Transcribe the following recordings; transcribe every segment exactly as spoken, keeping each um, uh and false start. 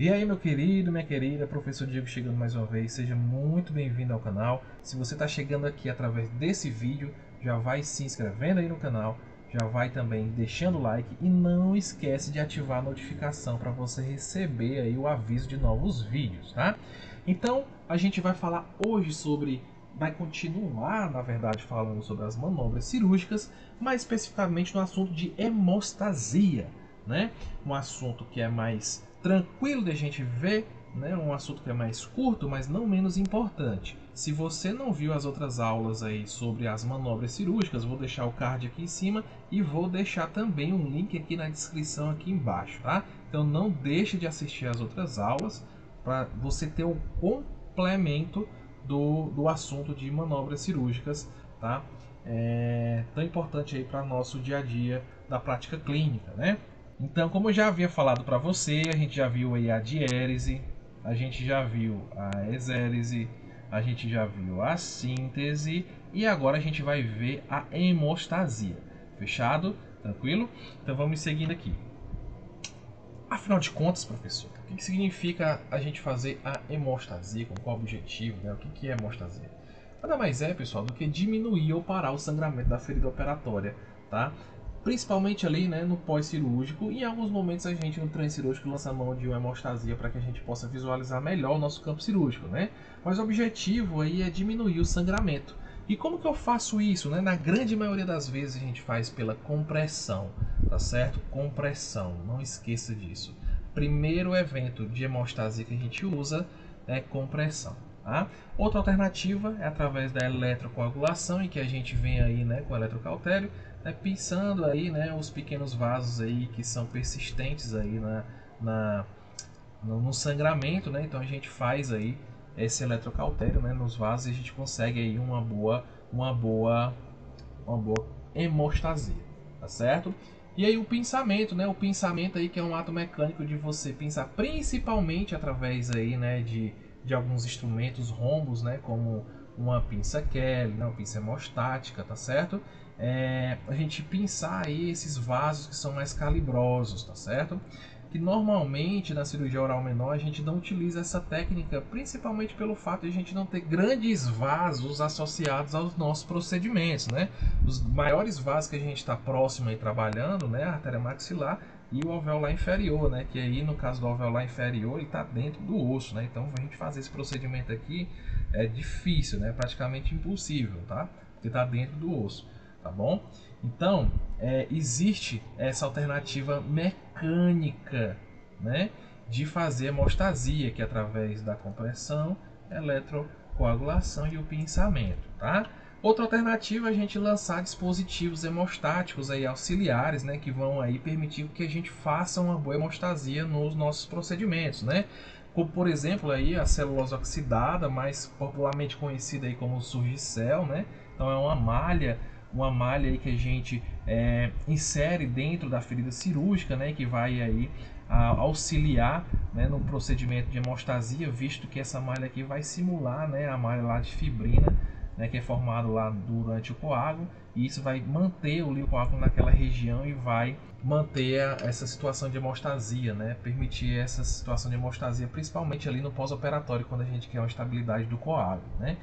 E aí, meu querido, minha querida, professor Diego chegando mais uma vez, seja muito bem-vindo ao canal. Se você está chegando aqui através desse vídeo, já vai se inscrevendo aí no canal, já vai também deixando o like e não esquece de ativar a notificação para você receber aí o aviso de novos vídeos, tá? Então, a gente vai falar hoje sobre, vai continuar, na verdade, falando sobre as manobras cirúrgicas, mais especificamente no assunto de hemostasia, né? Um assunto que é mais tranquilo de a gente ver, né? Um assunto que é mais curto, mas não menos importante. Se você não viu as outras aulas aí sobre as manobras cirúrgicas, vou deixar o card aqui em cima e vou deixar também um link aqui na descrição aqui embaixo, tá? Então não deixe de assistir as outras aulas para você ter o complemento do, do assunto de manobras cirúrgicas, tá? É tão importante aí para nosso dia a dia da prática clínica, né? Então, como eu já havia falado para você, a gente já viu aí a diérese, a gente já viu a exérese, a gente já viu a síntese e agora a gente vai ver a hemostasia. Fechado? Tranquilo? Então vamos seguindo aqui. Afinal de contas, professor, o que significa a gente fazer a hemostasia? Com qual objetivo? Né? O que é hemostasia? Nada mais é, pessoal, do que diminuir ou parar o sangramento da ferida operatória, tá? Principalmente ali, né, no pós-cirúrgico, e em alguns momentos a gente no transcirúrgico lança a mão de uma hemostasia para que a gente possa visualizar melhor o nosso campo cirúrgico, né? Mas o objetivo aí é diminuir o sangramento. E como que eu faço isso, né? Na grande maioria das vezes a gente faz pela compressão, tá certo? Compressão, não esqueça disso. Primeiro evento de hemostasia que a gente usa é compressão. Tá? Outra alternativa é através da eletrocoagulação, em que a gente vem aí, né, com o eletrocautério, né, pinçando aí, né, os pequenos vasos aí que são persistentes aí na, na, no, no sangramento, né? Então a gente faz aí esse eletrocautério, né, nos vasos e a gente consegue aí uma boa, uma boa, uma boa hemostasia, tá certo? E aí o pinçamento, né, o pinçamento aí que é um ato mecânico de você pinçar principalmente através aí, né, de de alguns instrumentos rombos, né, como uma pinça Kelly, né, uma pinça hemostática, tá certo? É, a gente pinçar aí esses vasos que são mais calibrosos, tá certo? Que normalmente na cirurgia oral menor a gente não utiliza essa técnica, principalmente pelo fato de a gente não ter grandes vasos associados aos nossos procedimentos, né? Os maiores vasos que a gente está próximo aí trabalhando, né, a artéria maxilar e o alveolar inferior, né? Que aí no caso do alveolar inferior ele está dentro do osso, né? Então a gente fazer esse procedimento aqui é difícil, né? Praticamente impossível, tá? Porque está dentro do osso, tá bom? Então é, existe essa alternativa mecânica, né? De fazer hemostasia, que é através da compressão, eletrocoagulação e o pinçamento, tá? Outra alternativa é a gente lançar dispositivos hemostáticos aí auxiliares, né, que vão aí permitir que a gente faça uma boa hemostasia nos nossos procedimentos, né? Como por exemplo aí a celulose oxidada, mais popularmente conhecida aí como Surgicel, né? Então é uma malha, uma malha aí que a gente é, insere dentro da ferida cirúrgica, né, que vai aí a, auxiliar, né, no procedimento de hemostasia, visto que essa malha aqui vai simular, né, a malha lá de fibrina, né, que é formado lá durante o coágulo, e isso vai manter o coágulo naquela região e vai manter a, essa situação de hemostasia, né, permitir essa situação de hemostasia, principalmente ali no pós-operatório, quando a gente quer uma estabilidade do coágulo, né.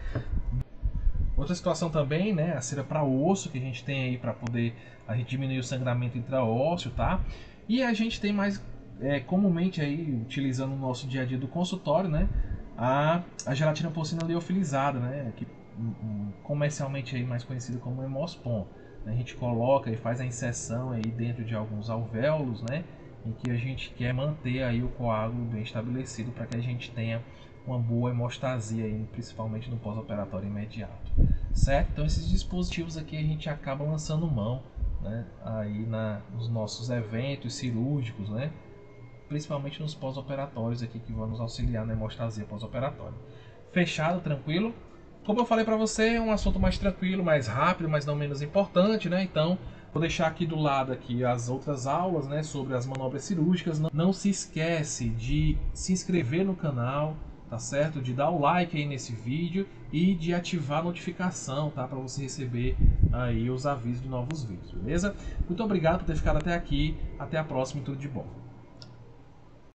Outra situação também, né, a cera para osso, que a gente tem aí para poder a gente diminuir o sangramento intraósseo, tá? E a gente tem mais é, comumente aí, utilizando no nosso dia a dia do consultório, né, a, a gelatina porcina liofilizada, né, que comercialmente aí mais conhecido como Hemospon. A gente coloca e faz a inserção aí dentro de alguns alvéolos, né, em que a gente quer manter aí o coágulo bem estabelecido para que a gente tenha uma boa hemostasia aí, principalmente no pós-operatório imediato, certo? Então esses dispositivos aqui a gente acaba lançando mão, né, aí na, nos nossos eventos cirúrgicos, né, principalmente nos pós-operatórios aqui que vão nos auxiliar na hemostasia pós-operatória. Fechado, tranquilo? Como eu falei para você, é um assunto mais tranquilo, mais rápido, mas não menos importante, né? Então, vou deixar aqui do lado aqui as outras aulas, né, sobre as manobras cirúrgicas. Não, não se esquece de se inscrever no canal, tá certo? De dar o like aí nesse vídeo e de ativar a notificação, tá? Para você receber aí os avisos de novos vídeos, beleza? Muito obrigado por ter ficado até aqui. Até a próxima e tudo de bom.